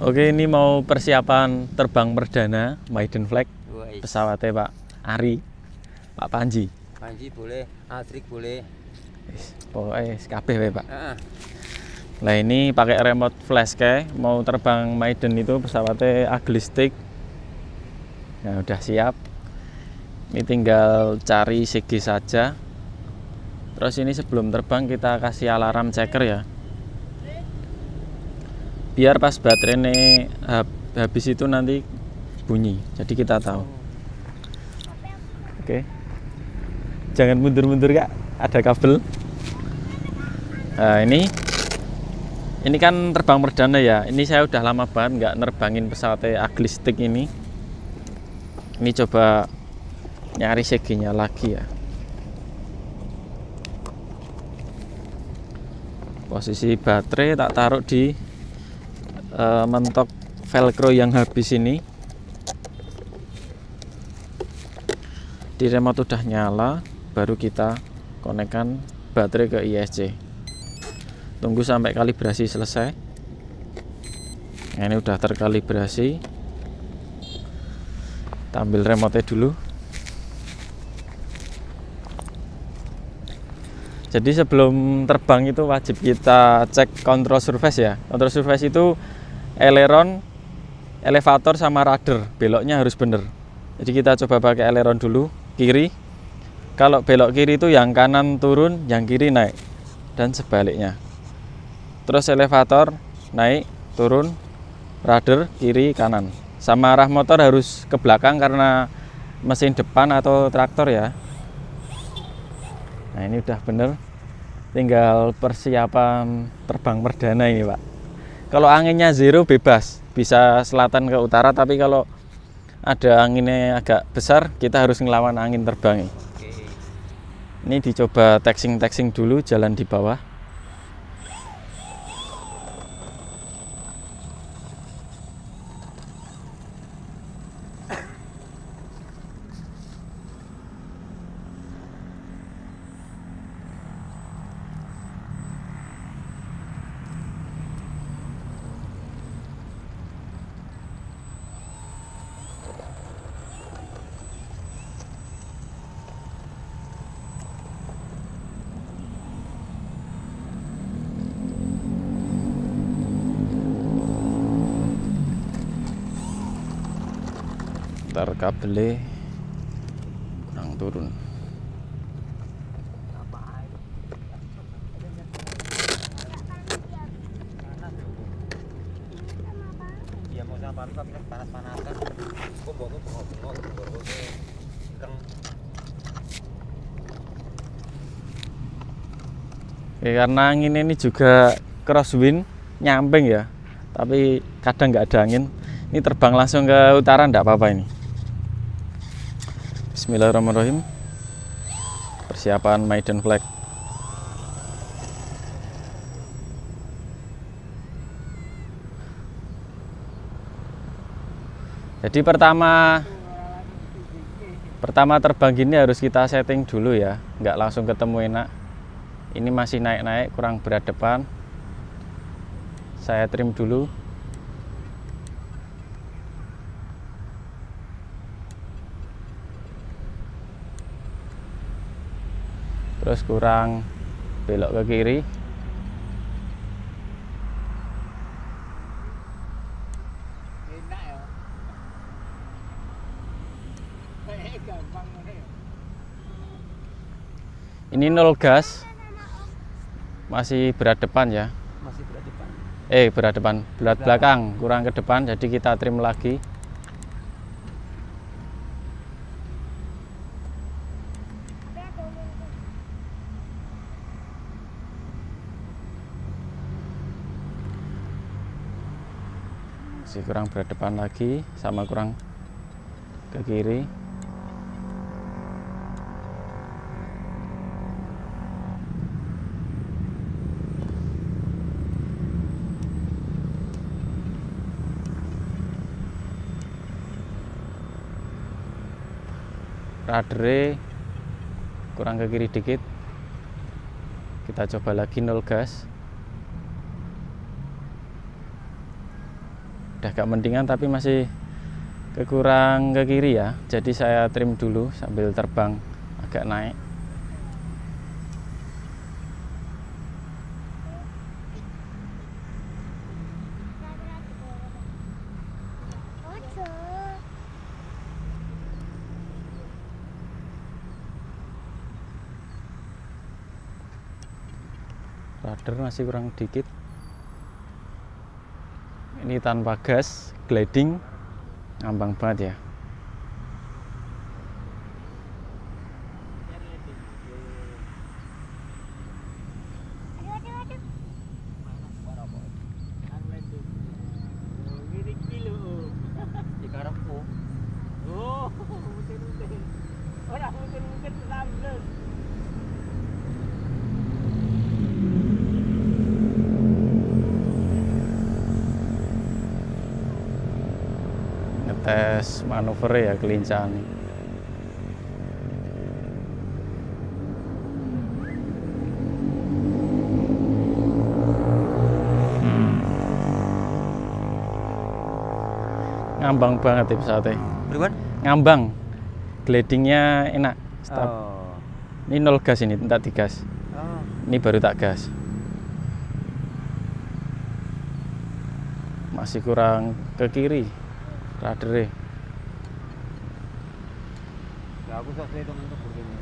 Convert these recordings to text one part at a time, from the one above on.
Oke, ini mau persiapan terbang perdana Maiden Flag pesawatnya Pak Ari, Pak Panji. Panji boleh, Atrik boleh. Pokoknya kabeh wae, Pak. Nah, ini pakai remote flash kayak mau terbang Maiden itu pesawatnya aglistik. Nah, udah siap. Ini tinggal cari CG saja. Terus ini sebelum terbang kita kasih alarm checker ya. Biar pas baterai ini habis itu nanti bunyi. Jadi kita tahu. Oke. Jangan mundur-mundur, Kak. Ada kabel. Nah, ini kan terbang perdana ya. Ini saya udah lama banget nggak nerbangin pesawatnya aglistik ini. Ini coba nyari CG-nya lagi ya. Posisi baterai tak taruh di mentok velcro yang habis ini. Di remote udah nyala, baru kita konekkan baterai ke ISC. Tunggu sampai kalibrasi selesai. Nah, ini udah terkalibrasi. Kita ambil remote dulu. Jadi sebelum terbang itu wajib kita cek control surface ya. Control surface itu aileron, elevator sama rudder. Beloknya harus bener. Jadi kita coba pakai aileron dulu, kiri. Kalau belok kiri itu yang kanan turun, yang kiri naik. Dan sebaliknya. Terus elevator naik, turun, rudder kiri, kanan. Sama arah motor harus ke belakang karena mesin depan atau traktor ya. Nah, ini udah bener. Tinggal persiapan terbang perdana ini, Pak. Kalau anginnya zero bebas, bisa selatan ke utara, tapi kalau ada anginnya agak besar, kita harus ngelawan angin terbang. Ini dicoba taxing dulu jalan di bawah. Ntar kabelnya kurang turun. Dia mau sama tapi panas-panasan. Kok bengok. Karena angin ini juga crosswind, nyamping ya. Tapi kadang nggak ada angin. Ini terbang langsung ke utara nggak apa-apa ini. Bismillahirrahmanirrahim. Persiapan Maiden Flag. Jadi pertama terbang gini harus kita setting dulu ya, nggak langsung ketemu enak. Ini masih naik-naik, kurang berat depan. Saya trim dulu. Terus kurang belok ke kiri. Ini nol gas. Masih berat depan ya. Masih berat depan. Berat depan, berat belakang, kurang ke depan, jadi kita trim lagi. Masih kurang berat depan lagi, sama kurang ke kiri. Rudder kurang ke kiri dikit. Kita coba lagi nol gas. udah agak mendingan tapi masih kekurang ke kiri ya. Jadi saya trim dulu sambil terbang agak naik. Rudder masih kurang dikit. Ini tanpa gas, gliding, ngambang banget ya. Ngetes manuver ya kelincahan. Ngambang banget ya pesawatnya. Berapa? Ngambang. Glidingnya enak. Stop. Oh. Ini nol gas ini, tak digas. Oh. Ini baru tak gas. Masih kurang ke kiri ruddernya. Ya aku sok hitung untuk begini.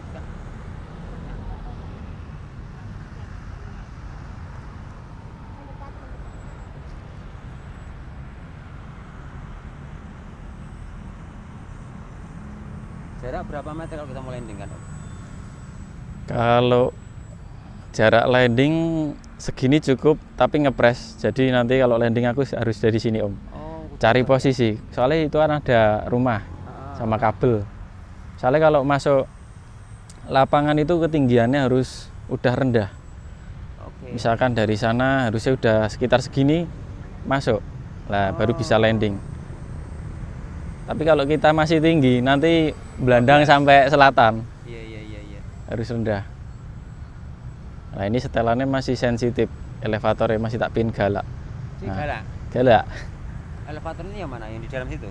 Jarak berapa meter kalau kita mau landing kan? Kalau jarak landing segini cukup, tapi ngepres. Jadi nanti kalau landing aku harus dari sini Om. Oh, Cari posisi. Soalnya itu kan ada rumah sama kabel. Soalnya kalau masuk lapangan itu ketinggiannya harus udah rendah. Oke. Misalkan dari sana harusnya udah sekitar segini masuk. Lah baru bisa landing. Tapi kalau kita masih tinggi, nanti belandang sampai selatan. Iya. Harus rendah. Nah ini setelannya masih sensitif, elevatornya masih tak pin galak. Si galak. Galak. Elevator ini yang mana? Yang di dalam situ?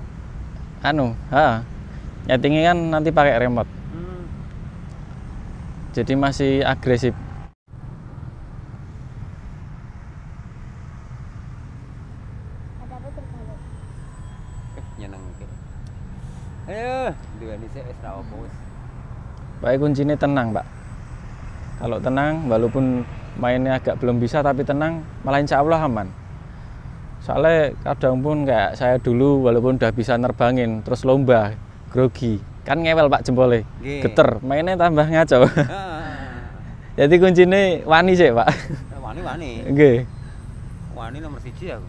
Nyetingnya kan nanti pakai remote. Jadi masih agresif. Nyenengke. Ayo, dua ini saya wis ra opo wis. Pakai kuncinya tenang, Pak. Kalau tenang, walaupun mainnya agak belum bisa tapi tenang, malah insya Allah aman. Soalnya kadang pun kayak saya dulu walaupun udah bisa nerbangin, terus lomba, grogi. Kan ngewel Pak jempolnya, geter, mainnya tambah ngaco. Jadi kuncinya wani sih Pak. Wani. Nggih. Wani nomor 1 aku.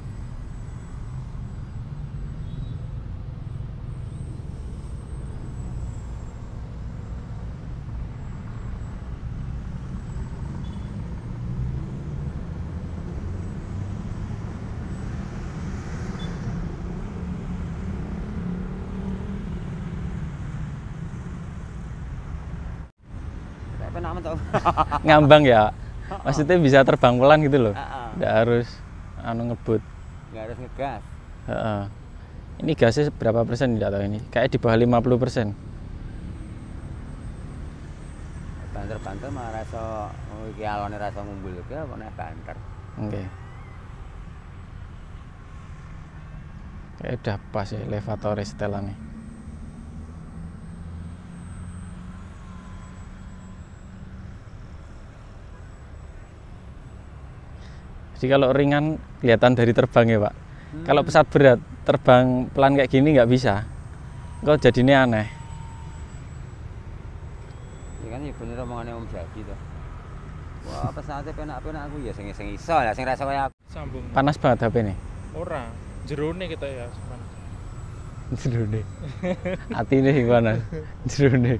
Ngambang ya, maksudnya bisa terbang pelan gitu loh, nggak harus ngebut, nggak harus ngegas. Ini gasnya berapa persen tidak tahu ini, kayak di bawah 50%. Banter mah rasa iki alone rasa ngumbul ke apa nek banter. Oke. Kayak udah pas ya elevator setelannya. Jadi kalau ringan kelihatan dari terbang ya Pak. Kalau pesawat berat terbang pelan kayak gini nggak bisa. Kok jadinya aneh. Ya kan ya bener omongannya Om Jaki tuh. Wah pesawatnya penak-penak aku ya sing iso lah sing rasa kayak aku. Sambung. Panas banget HP ini. Ora, jerone kita ya panas. Jerone. Hati ini gimana? Jerone.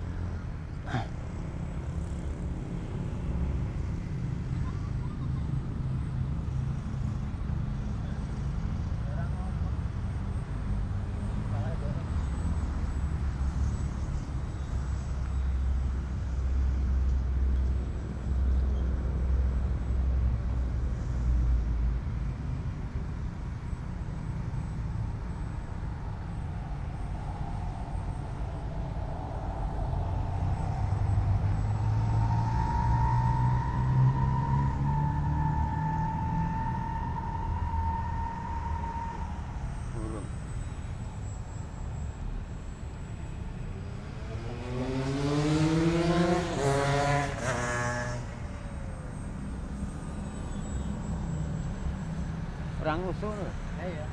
Perang musuh lho. Iya.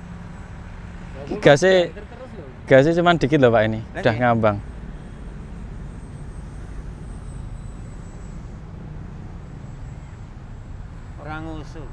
Gasnya cuman dikit loh Pak ini. Udah Lagi? ngambang. Perang musuh.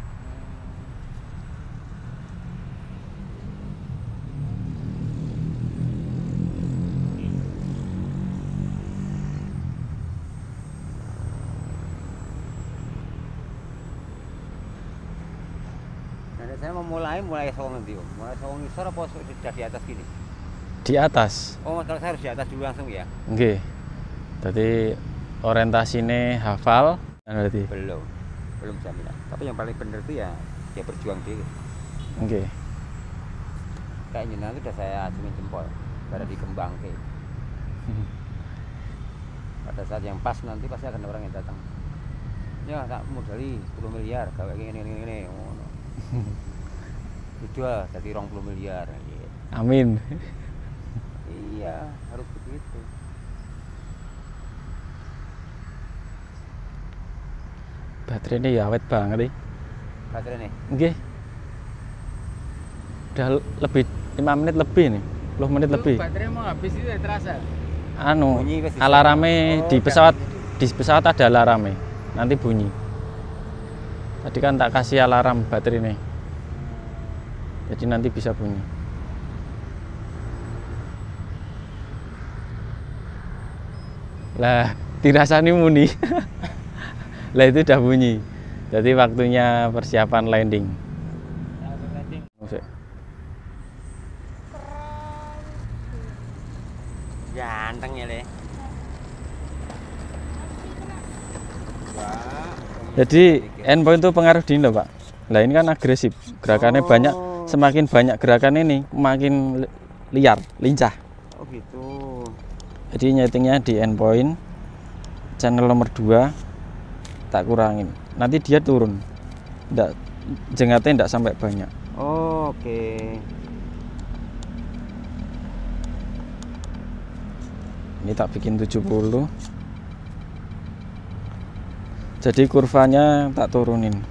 Nah, saya mau mulai sawang nanti, Om. Mulai sawang isor apa sudah di atas gini? Di atas. Oh, kalau saya harus di atas dulu langsung ya? Nggih. Jadi orientasinya hafal berarti. Belum jaminan. Tapi yang paling benar itu ya dia berjuang diri. Nggih. Kayak jenengan itu udah saya acungin jempol, pada dikembang ke. Pada saat yang pas nanti pasti akan orang yang datang. Ya tak modali 10 miliar, gawe gini. Ngono. Dijual jadi 20 miliar. Gitu. Amin. Iya, harus begitu. Baterai ini ya awet banget nih. Baterai nih. Nggih. Udah lebih 5 menit lebih nih. 10 menit lebih. Baterai mau habis itu terasa. Anu, Bunyi wis di alarmnya sana. di pesawat ada alarmnya. Nanti bunyi. Tadi kan tak kasih alarm baterai ini. Jadi nanti bisa bunyi. Lah, dirasani muni. Lah itu udah bunyi. Jadi waktunya persiapan landing. Musik. Ganteng ya, Le. Wah. Jadi endpoint itu pengaruh di ini loh, Pak. Lah ini kan agresif. Gerakannya banyak. Semakin banyak gerakan ini, makin liar, lincah. Oh gitu. Jadi nyetingnya di endpoint channel nomor 2 tak kurangin. Nanti dia turun. Jengatnya enggak sampai banyak. Oh, oke. Ini tak bikin 70. Jadi kurvanya tak turunin.